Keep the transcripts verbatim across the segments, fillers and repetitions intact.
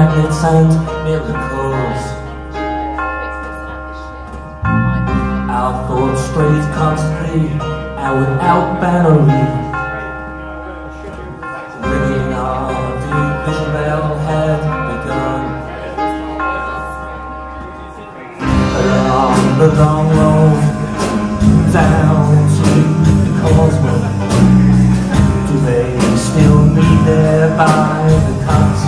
magnets and miracles. Our thoughts strayed constantly and without boundary, living our division battle had begun. Along the long road down to the causeway, do they still meet there by the cuts?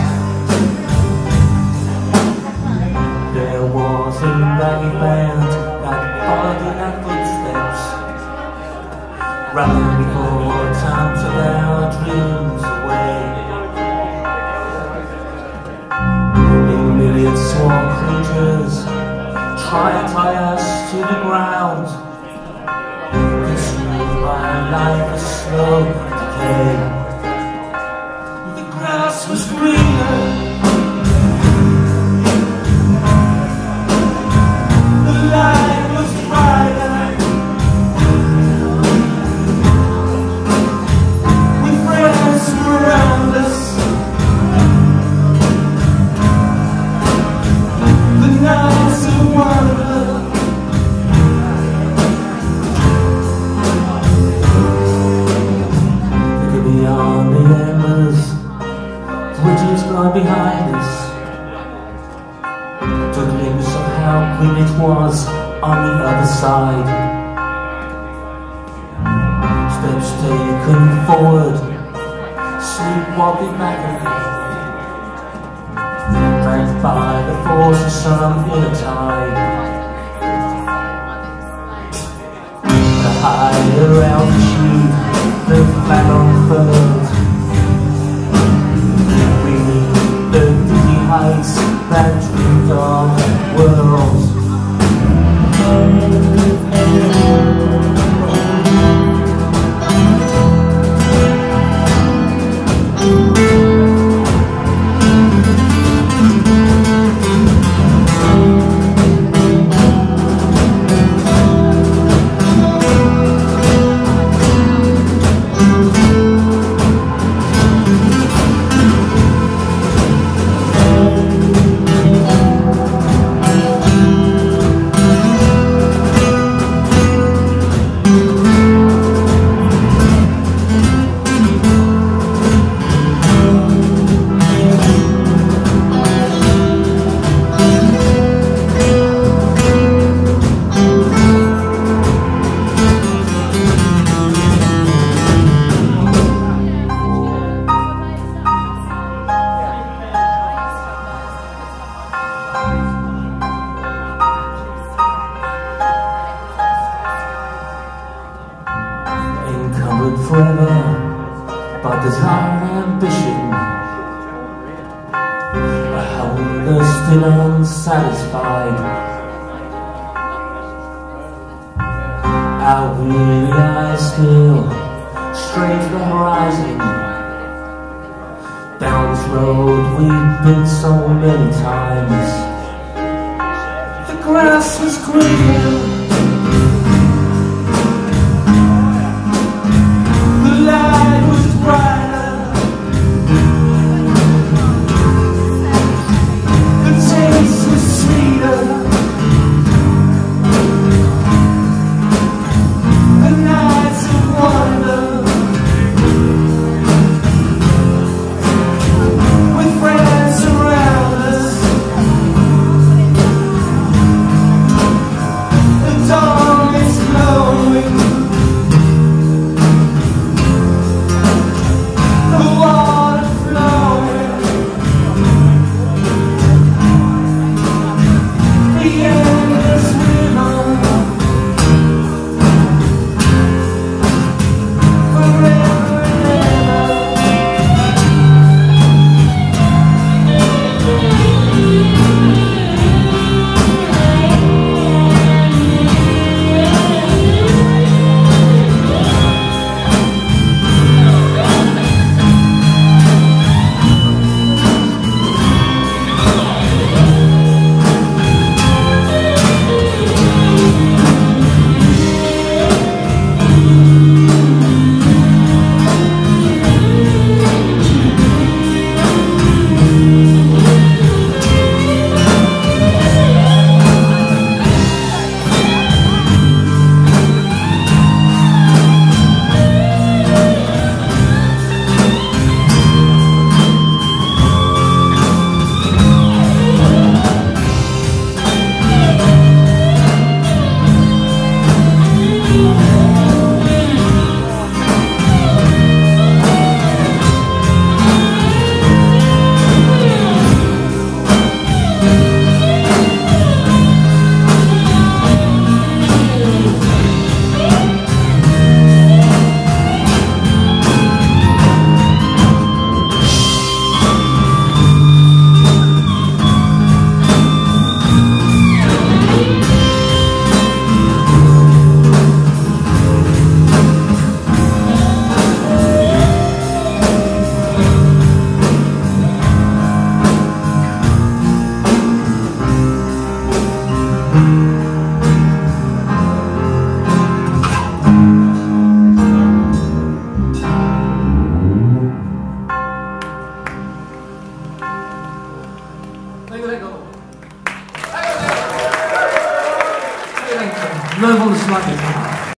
There was a ragged band that followed in our footsteps, running before time took our dreams away. In myriad small creatures try and tie us to the ground, consumed by life a slow decay. The grass was greener, the light was brighter, with friends around us. The nights of wonder, looking beyond the embers, bridges gone behind us, to a glimpse of how green it was on the other side. Steps taken forward, sleepwalking back again, dragged by the force of some inner tide. The higher altitude, the flag unfurled, we need the dizzy heights that dreamed of worlds. Encumbered forever by desire and ambition, a hunger still unsatisfied. Our weary eyes still stray to the horizon, down this road we've been so many times. The grass was greener,